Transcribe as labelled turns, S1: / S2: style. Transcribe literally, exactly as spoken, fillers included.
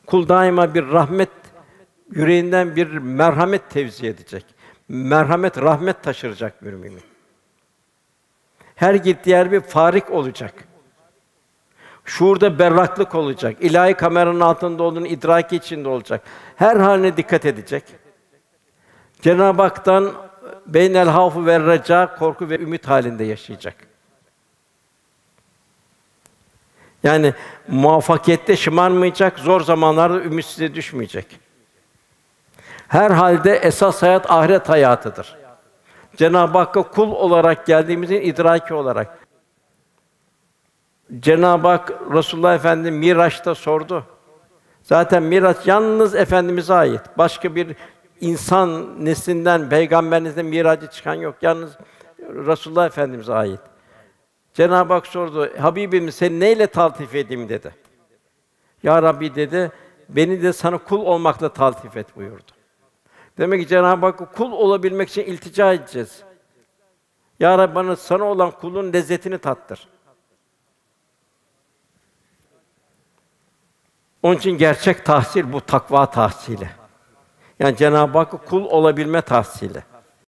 S1: Kul daima bir rahmet, yüreğinden bir merhamet tevzi edecek. Merhamet, rahmet taşıracak bir mümin. Her gittiği yer bir farik olacak. Şuurda berraklık olacak. İlahi kameranın altında olduğunu idraki içinde olacak. Her haline dikkat edecek. Cenab-ı Hak'tan beynel havfu ve reca, korku ve ümit halinde yaşayacak. Yani muvaffakiyette şımarmayacak, zor zamanlarda ümitsizliğe düşmeyecek. Her halde esas hayat ahiret hayatıdır. Cenab-ı Hakk'a kul olarak geldiğimizin idraki olarak. Cenab-ı Hak Resulullah Efendimiz Miraç'ta sordu. Zaten Miraç yalnız Efendimiz'e ait. Başka bir insan neslinden, peygamberinizden miracı çıkan yok. Yalnız Resulullah Efendimiz'e ait. Cenab-ı Hak sordu. Habibim seni neyle taltif edeyim dedi. Ya Rabbi dedi, beni de sana kul olmakla taltif et buyurdu. Demek ki Cenab-ı Hakk'a kul olabilmek için iltica edeceğiz. Ya Rabbi bana sana olan kulun lezzetini tattır. Onun için gerçek tahsil bu takva tahsili. Yani Cenab-ı Hakk'a kul olabilme tahsili.